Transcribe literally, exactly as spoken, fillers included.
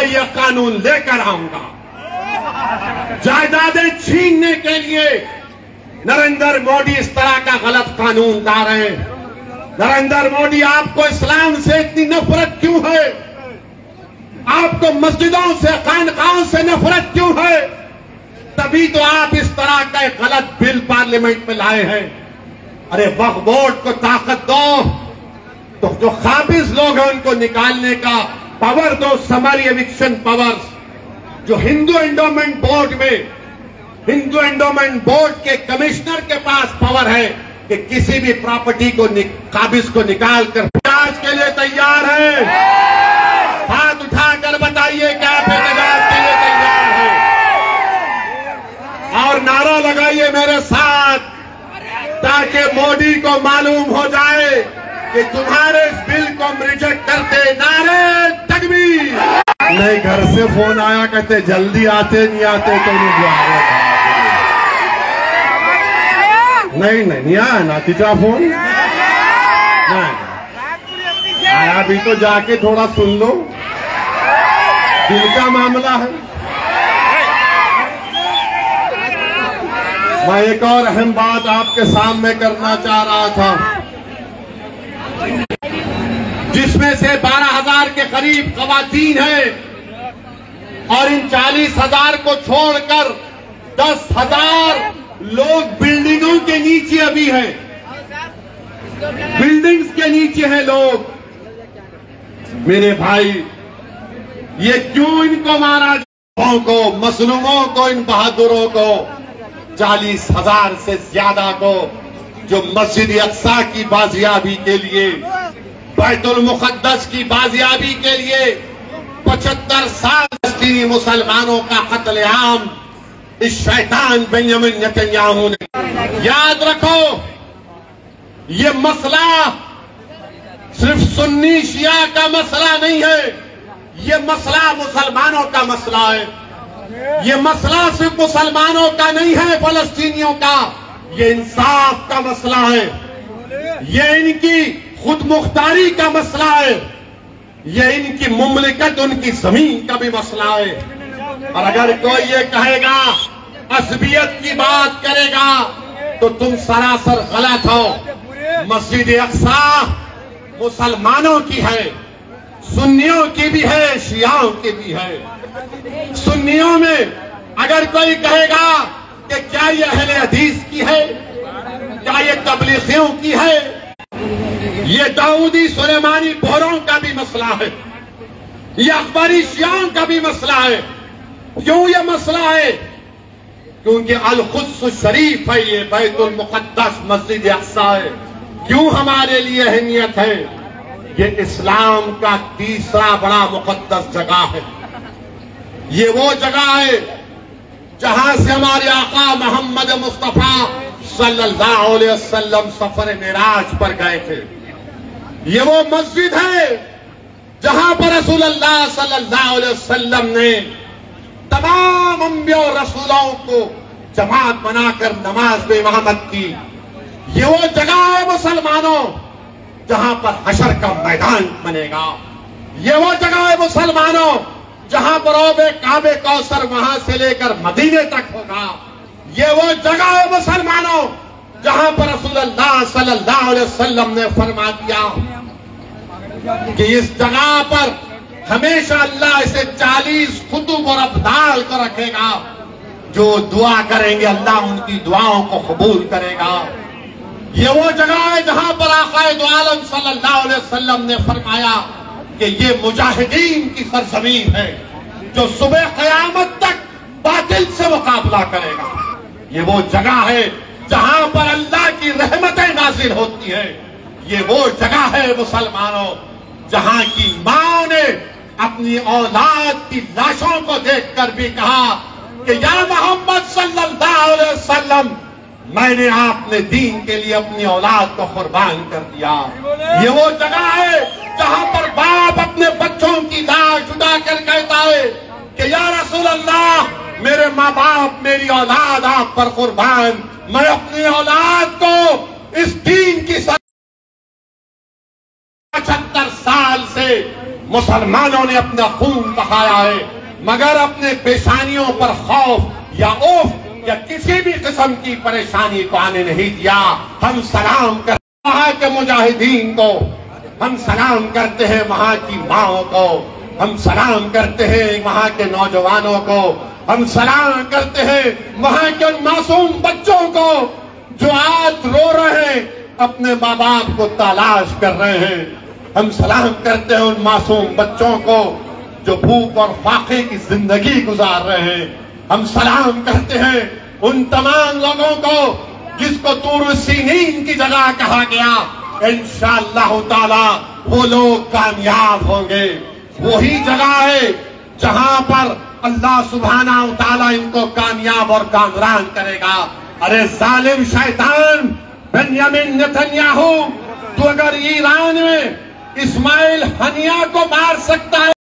मैं ये कानून लेकर आऊंगा। जायदादें छीनने के लिए नरेंद्र मोदी इस तरह का गलत कानून ला रहे हैं। नरेंद्र मोदी, आपको इस्लाम से इतनी नफरत क्यों है? आपको मस्जिदों से, खानकाहों से नफरत क्यों है? तभी तो आप इस तरह का एक गलत बिल पार्लियामेंट में लाए हैं। अरे वक्फ बोर्ड को ताकत दो, तो जो काबिज लोग हैं उनको निकालने का पावर दो, समरी एविक्शन पावर्स। जो हिंदू एंडोमेंट बोर्ड में, हिंदू एंडोमेंट बोर्ड के कमिश्नर के पास पावर है कि किसी भी प्रॉपर्टी को काबिज को निकाल कर जांच के लिए तैयार है। हाथ उठाकर बताइए कि आप एहतजाज के लिए तैयार हैं, और नारा लगाइए मेरे साथ, ताकि मोदी को मालूम हो जाए कि तुम्हारे इस बिल को हम रिजेक्ट करते। नारे तकबीर। नहीं, घर से फोन आया, कहते जल्दी आते नहीं आते तो नहीं आया। नहीं नहीं नहीं आया ना तीसरा फोन नहीं आया। भी तो जाके थोड़ा सुन लो, दिल का मामला है। मैं एक और अहम बात आपके सामने करना चाह रहा था, जिसमें से बारह हजार के करीब खवातीन हैं, और इन चालीस हजार को छोड़कर दस हजार लोग बिल्डिंगों के नीचे अभी हैं, बिल्डिंग्स के नीचे हैं लोग। मेरे भाई, ये क्यों इनको मारा? को, मजलूमों को, इन बहादुरों को, चालीस हजार से ज्यादा को, जो मस्जिद अक्सा की बाजियाबी के लिए, बैतुल मुकद्दस की बाजियाबी के लिए पचहत्तर साल फलस्तीनी मुसलमानों का कत्लेआम इस शैतान बेंजामिन नेतन्याहू ने। याद रखो, ये मसला सिर्फ सुन्नी शिया का मसला नहीं है, ये मसला मुसलमानों का मसला है। ये मसला सिर्फ मुसलमानों का नहीं है, फलस्तीनियों का, ये इंसाफ का मसला है, ये इनकी खुद मुख्तारी का मसला है, ये इनकी मुमलिकत, उनकी जमीन का भी मसला है। और अगर कोई ये कहेगा, असबियत की बात करेगा, तो तुम सरासर गलत हो। मस्जिद अक्सा मुसलमानों की है, सुन्नियों की भी है, शियाओं की भी है। सुन्नियों में अगर कोई कहेगा कि क्या ये अहले हदीस की है, क्या ये तबलीगियों की है, ये दाऊदी सुलेमानी बोहरों का भी मसला है, ये अखबारी शियाओं का भी मसला है। क्यों ये मसला है? क्योंकि अल-कुद्स शरीफ है, ये बैतुल मुकद्दस मस्जिद अक्सा है। क्यों हमारे लिए अहमियत है? ये इस्लाम का तीसरा बड़ा मुकद्दस जगह है। ये वो जगह है जहां से हमारे आका मोहम्मद मुस्तफा सल्लल्लाहु अलैहि वसल्लम सफर मेराज पर गए थे। ये वो मस्जिद है जहां पर रसूलुल्लाह सल्लल्लाहु अलैहि वसल्लम ने तमाम अंबिया और रसूलों को जमात बनाकर नमाज में इमामत की। ये वो जगह है मुसलमानों जहां पर हशर का मैदान बनेगा। ये वो जगह है मुसलमानों जहां पर औबे काबे कौसर वहां से लेकर मदीने तक होगा। ये वो जगह है मुसलमानों जहां पर रसूलुल्लाह सल्लल्लाहु अलैहि वसल्लम ने फरमा दिया कि इस जगह पर हमेशा अल्लाह इसे चालीस कुतुब और अब्दाल को रखेगा। जो दुआ करेंगे अल्लाह उनकी दुआओं को कबूल करेगा। ये वो जगह है जहां पर आक़ाए दो आलम सल्लल्लाहु अलैहि वसल्लम ने फरमाया कि ये मुजाहिदीन की सरजमीन है जो सुबह क़यामत तक बातिल से मुकाबला करेगा। ये वो जगह है जहां पर अल्लाह की रहमतें नाजिल होती है। ये वो जगह है मुसलमानों जहां की मां ने अपनी औलाद की लाशों को देखकर भी कहा कि या मोहम्मद सल्लल्लाहु अलैहि वसल्लम, मैंने आपने दीन के लिए अपनी औलाद को कुर्बान कर दिया। ये वो जगह है जहां पर बाप अपने बच्चों की लाश उठाकर कहता है कि या रसूल अल्लाह, मेरे माँ बाप, मेरी औलाद आप पर कुर्बान, मैं अपनी औलाद को इस दीन की पचहत्तर साल से मुसलमानों ने अपना खून बहाया है, मगर अपने पेशानियों पर खौफ या औफ या किसी भी किस्म की परेशानी को आने नहीं दिया। हम सलाम करते हैं वहां के मुजाहिदीन को, हम सलाम करते हैं वहां की माओ को, हम सलाम करते हैं वहां के नौजवानों को, हम सलाम करते हैं वहां के उन मासूम बच्चों को जो आज रो रहे हैं, अपने माँ बाप को तलाश कर रहे हैं। हम सलाम करते हैं उन मासूम बच्चों को जो भूख और फाके की जिंदगी गुजार रहे हैं। हम सलाम करते हैं उन तमाम लोगों को जिसको तूर सीनीन की जगह कहा गया। इंशाअल्लाह ताला वो लोग कामयाब होंगे। वही जगह है जहां पर अल्लाह सुब्हाना व तआला इनको कामयाब और कामरान करेगा। अरे जालिम शैतान बेंयामिन नेतन्याहू, तो अगर ईरान में इस्माइल हनिया को मार सकता है